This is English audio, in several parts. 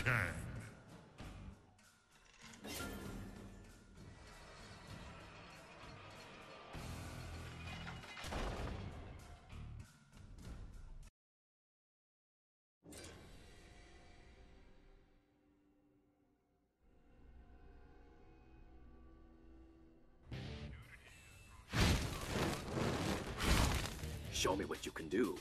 Kang. Show me what you can do.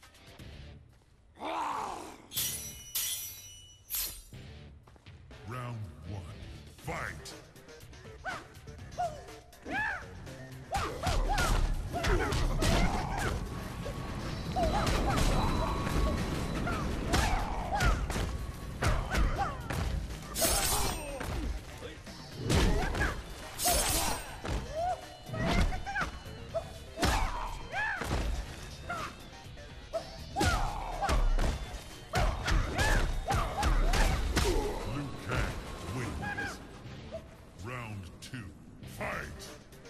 Round 1. Fight! Round 2. Fight!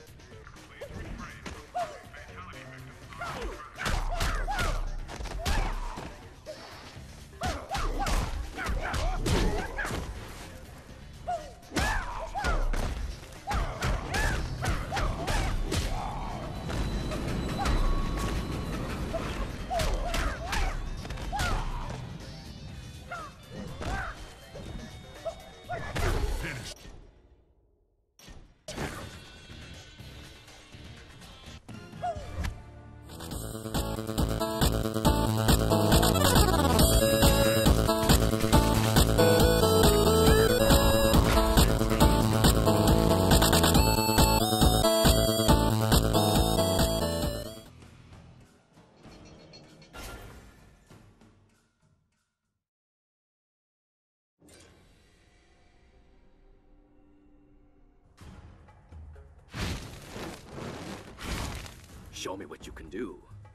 Show me what you can do.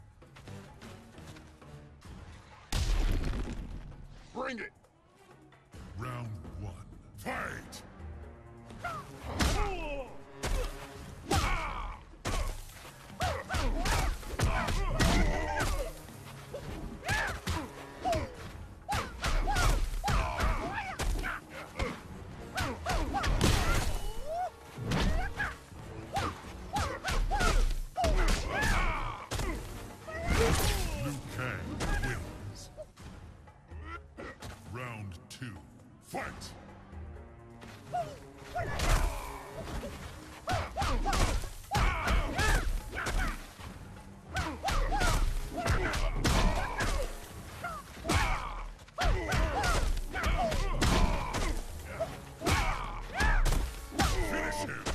Bring it! Round 1. Fight! Kang wins. Round 2. Fight! Finish him!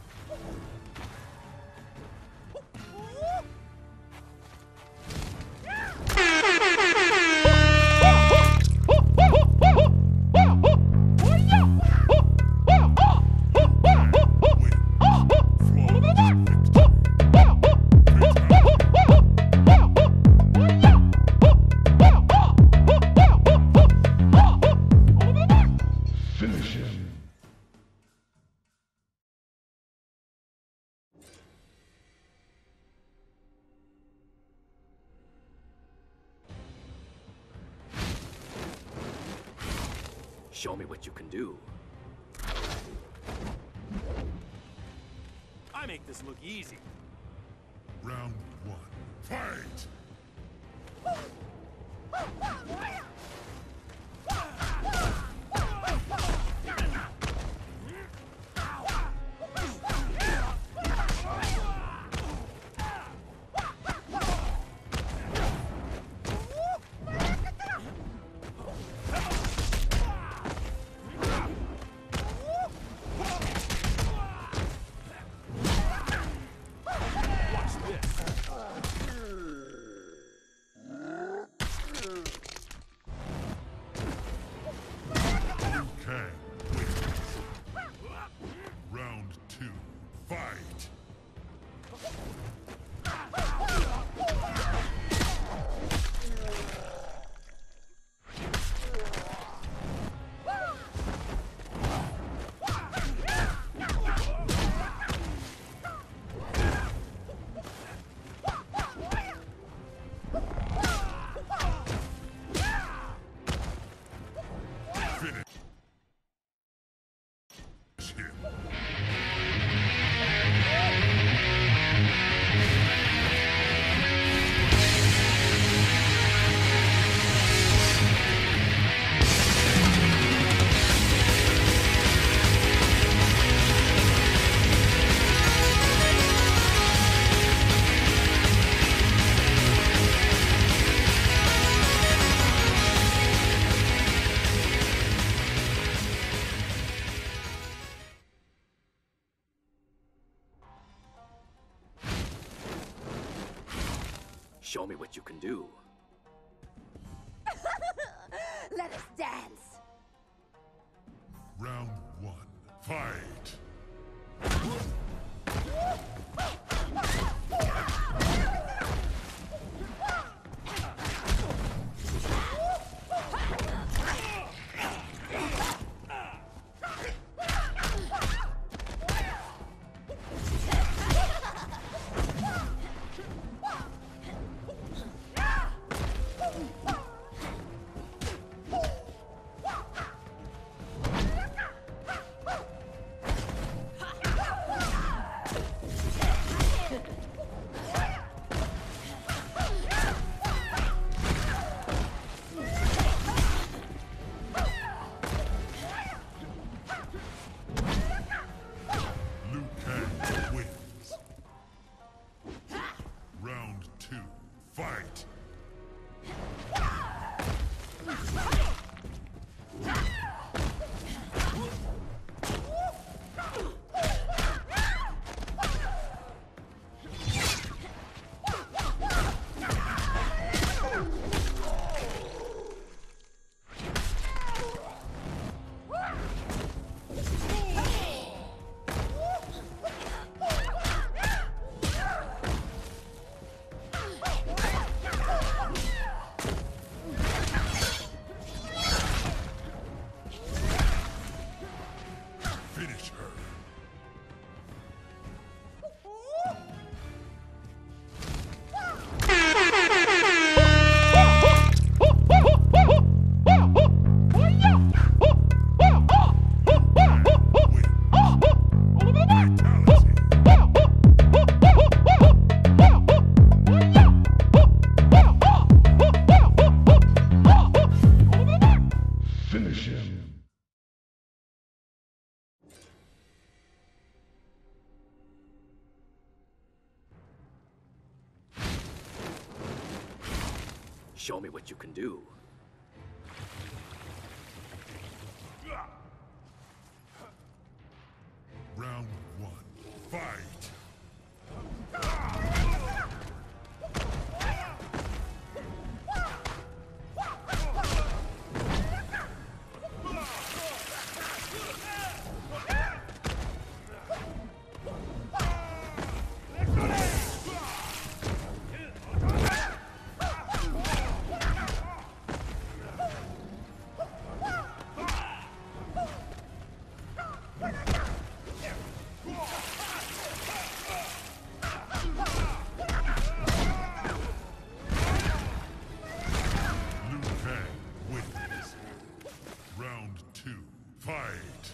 Finish him. Show me what you can do. I make this look easy. Round 1. Fight! Watch this. Show me what you can do. Let us dance. Round 1. Fight! Kang wins. Round 2. Fight! Finish her. Finish him. Show me what you can do. Round 1. Fight! Kang wins. Round 2. Fight!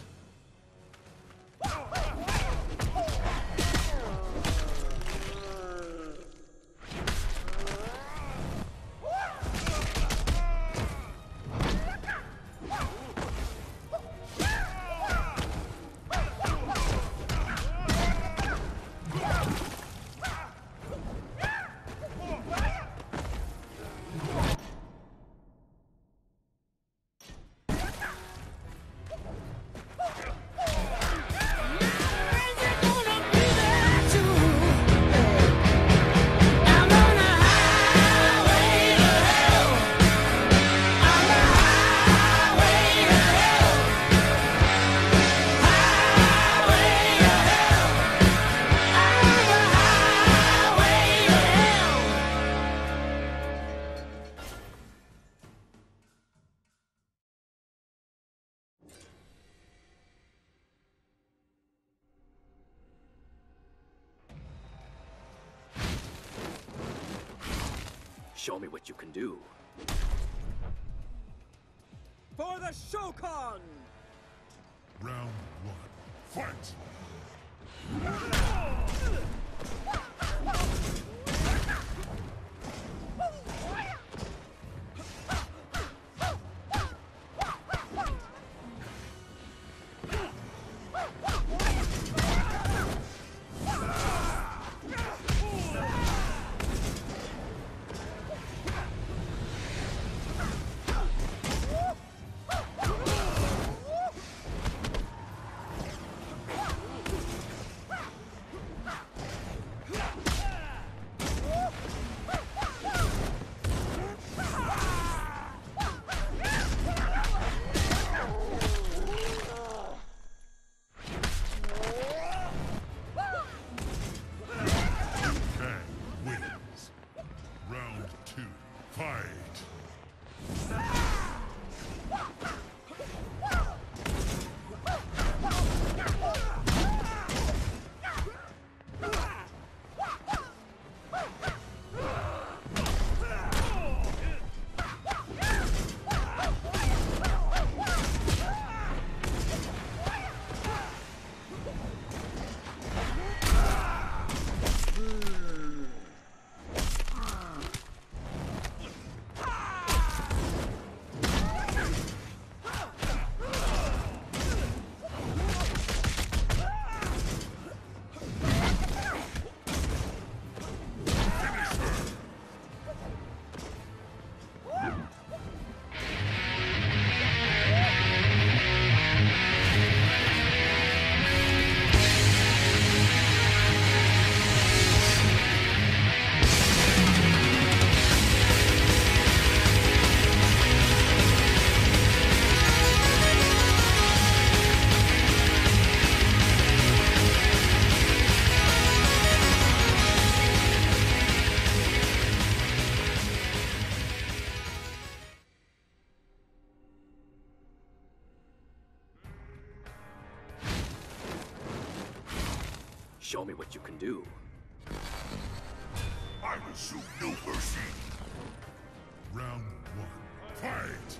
Show me what you can do. For the Shokan! Round 1. Fight! Fight! Show me what you can do. I will show no mercy! Round 1. Fight!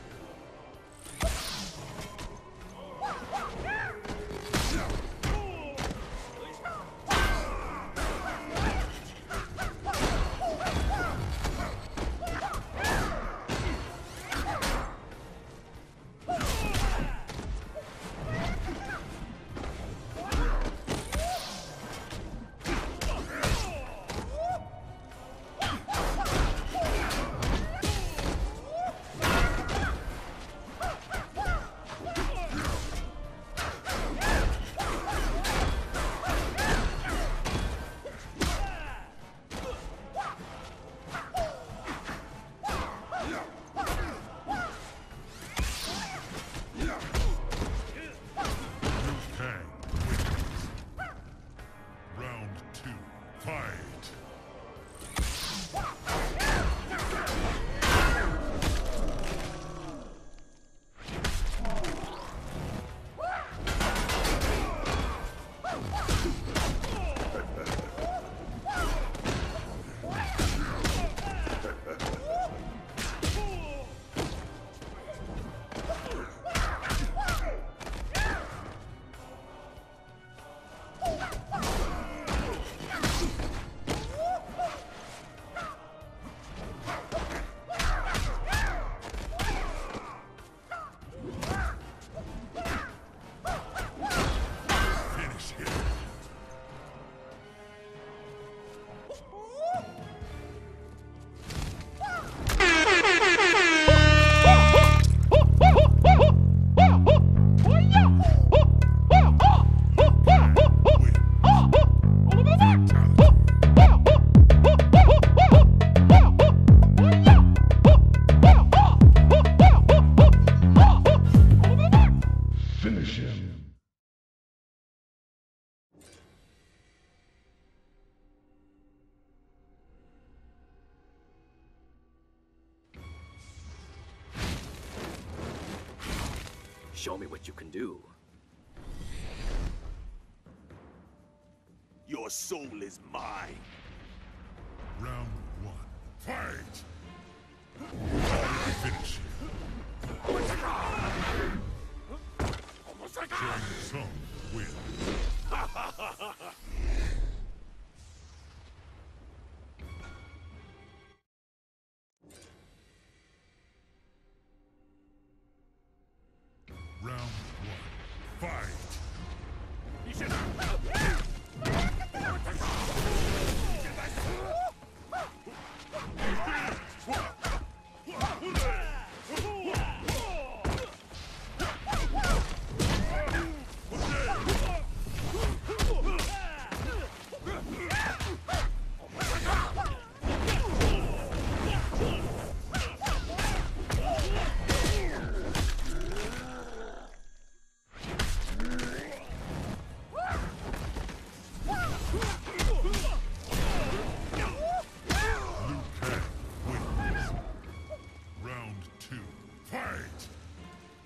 Kang wins. Round 2. Fight! Finish him! Finish him! Show me what you can do. Your soul is mine. Round 1. Fight! Finish him! Shang Tsung wins. Round 1. Fight!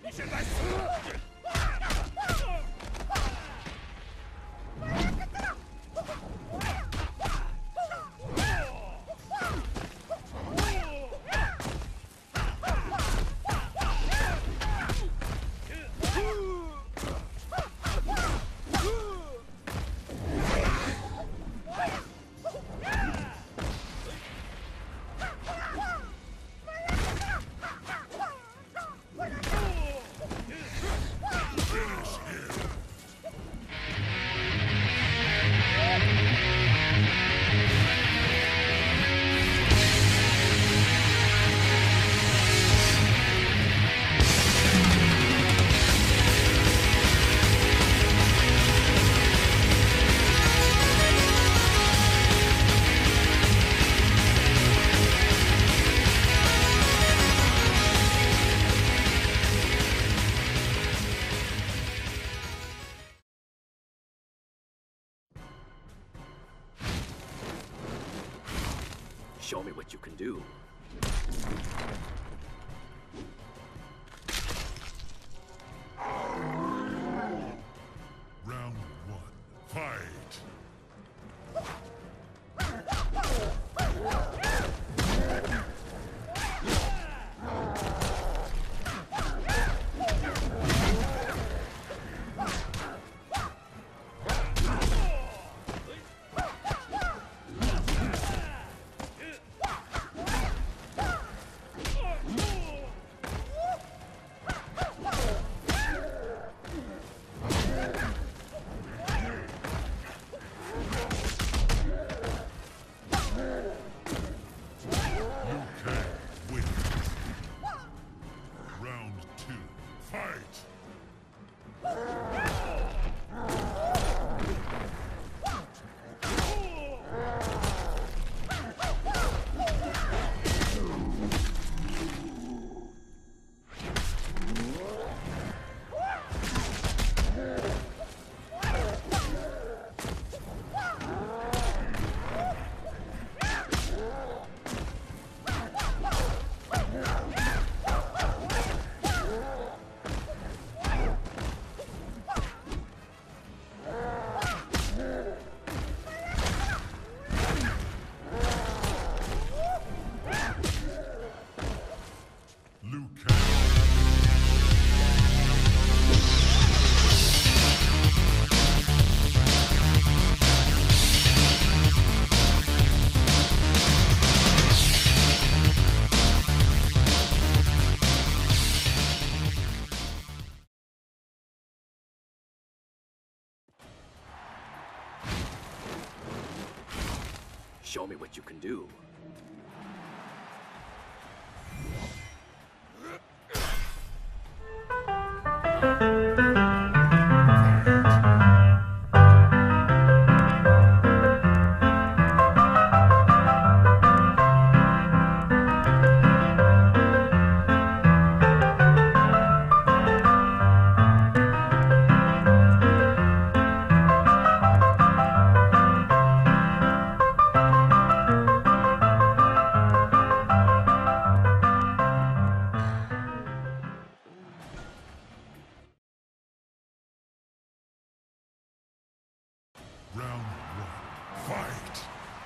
Show me what you can do. Round one. Fight! Show me what you can do. Round one. Fight!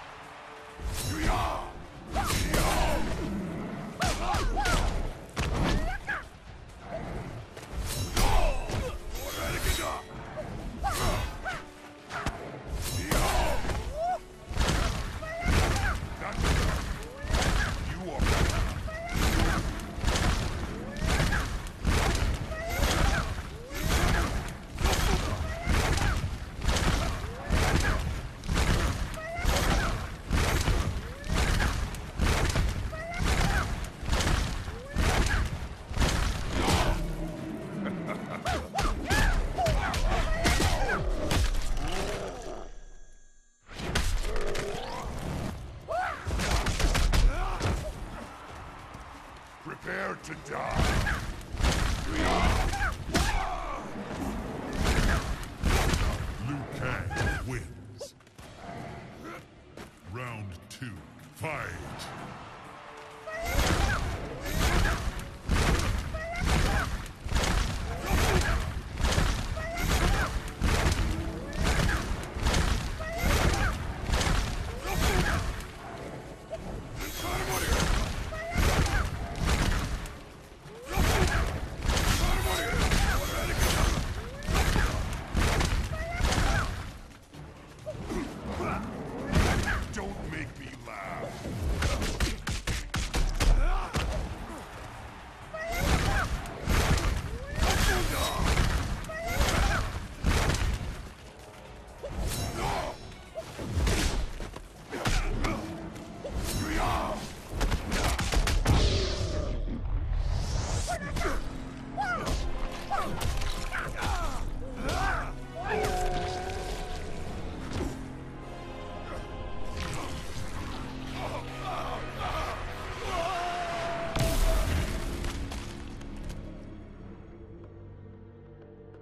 Prepare to die! Liu Kang wins. Round two. Fight!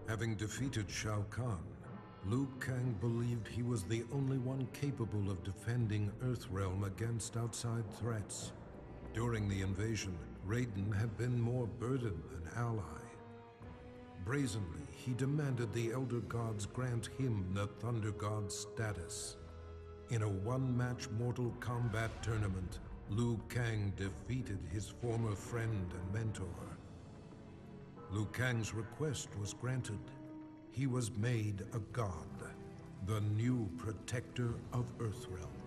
Having defeated Shao Kahn, Liu Kang believed he was the only one capable of defending Earthrealm against outside threats. During the invasion, Raiden had been more burden than ally. Brazenly, he demanded the Elder Gods grant him the Thunder God status. In a one-match Mortal Kombat tournament, Liu Kang defeated his former friend and mentor. Liu Kang's request was granted. He was made a god, the new protector of Earthrealm.